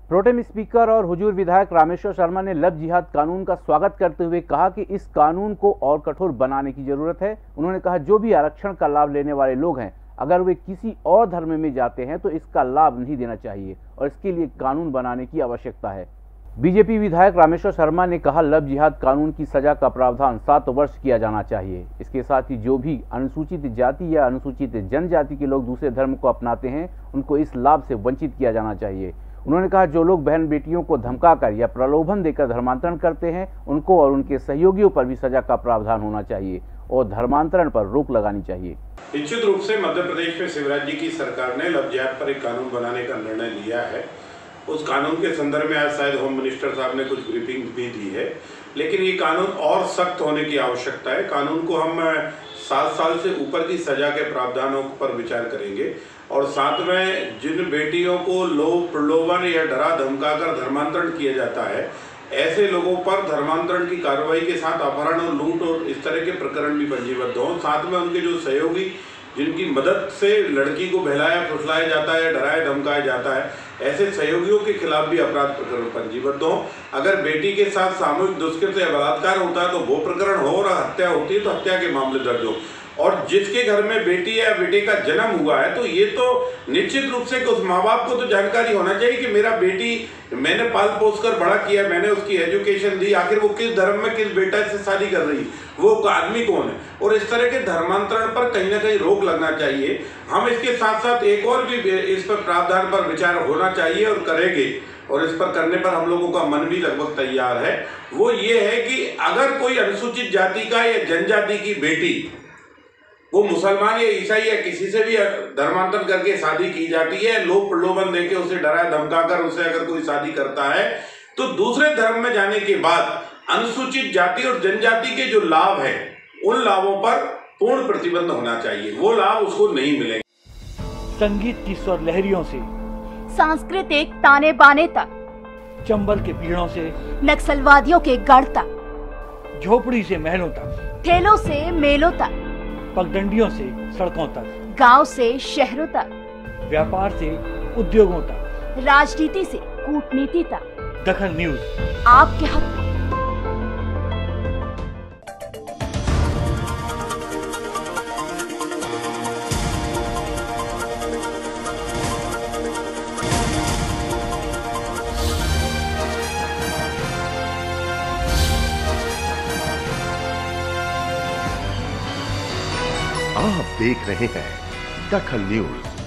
Pro tem speaker और हुजूर विधायक रामेश्वर शर्मा ने लव जिहाद कानून का स्वागत करते हुए कहा कि इस कानून को और कठोर बनाने की जरूरत है। उन्होंने कहा जो भी आरक्षण का लाभ लेने वाले लोग हैं, अगर वे किसी और धर्म में जाते हैं तो इसका लाभ नहीं देना चाहिए और इसके लिए कानून बनाने की आवश्यकता है। बीजेपी विधायक रामेश्वर शर्मा ने कहा लव जिहाद कानून की सजा का प्रावधान 7 वर्ष किया जाना चाहिए। इसके साथ ही जो भी अनुसूचित जाति या अनुसूचित जनजाति के लोग दूसरे धर्म को अपनाते हैं उनको इस लाभ से वंचित किया जाना चाहिए। उन्होंने कहा जो लोग बहन बेटियों को धमकाकर या प्रलोभन देकर धर्मांतरण करते हैं उनको और उनके सहयोगियों पर भी सजा का प्रावधान होना चाहिए और धर्मांतरण पर रोक लगानी चाहिए। निश्चित रूप से मध्य प्रदेश में शिवराज जी की सरकार ने लव जिहाद पर एक कानून बनाने का निर्णय लिया है। उस कानून के संदर्भ में आज शायद होम मिनिस्टर साहब ने कुछ ब्रीफिंग भी दी है, लेकिन ये कानून और सख्त होने की आवश्यकता है। कानून को हम 7 साल से ऊपर की सजा के प्रावधानों पर विचार करेंगे और साथ में जिन बेटियों को लोभ प्रलोभन या डरा धमकाकर धर्मांतरण किया जाता है, ऐसे लोगों पर धर्मांतरण की कार्रवाई के साथ अपहरण और लूट और इस तरह के प्रकरण भी पंजीबद्ध हों। साथ में उनके जो सहयोगी जिनकी मदद से लड़की को बहलाया फुसलाया जाता है, डराया धमकाया जाता है, ऐसे सहयोगियों के खिलाफ भी अपराध प्रकरण पंजीबद्ध हों। अगर बेटी के साथ सामूहिक दुष्कृत्य या बलात्कार होता है तो वो प्रकरण हो और हत्या होती है तो हत्या के मामले दर्ज हो। और जिसके घर में बेटी या बेटे का जन्म हुआ है तो ये तो निश्चित रूप से उस माँ बाप को तो जानकारी होना चाहिए कि मेरा बेटी मैंने पाल पोस कर बड़ा किया, मैंने उसकी एजुकेशन दी, आखिर वो किस धर्म में किस बेटा से शादी कर रही, वो आदमी कौन है। और इस तरह के धर्मांतरण पर कहीं ना कहीं रोक लगना चाहिए। हम इसके साथ साथ एक और भी इस पर प्रावधान पर विचार होना चाहिए और करेंगे, और इस पर करने पर हम लोगों का मन भी लगभग तैयार है। वो ये है कि अगर कोई अनुसूचित जाति का या जनजाति की बेटी वो मुसलमान या ईसाई या किसी से भी धर्मांतरण करके शादी की जाती है, लोभ प्रलोभन देके उसे डरा धमकाकर उसे अगर कोई शादी करता है तो दूसरे धर्म में जाने के बाद अनुसूचित जाति और जनजाति के जो लाभ है उन लाभों पर पूर्ण प्रतिबंध होना चाहिए। वो लाभ उसको नहीं मिलेंगे। संगीत की स्वर लहरियों से सांस्कृतिक ताने बाने तक, चंबल के पीड़ों से नक्सलवादियों के गढ़ तक, झोपड़ी से महलों तक, ठेलों से मेलों तक, पगडंडियों से सड़कों तक, गांव से शहरों तक, व्यापार से उद्योगों तक, राजनीति से कूटनीति तक, दखल न्यूज आपके हक में। आप देख रहे हैं दखल न्यूज।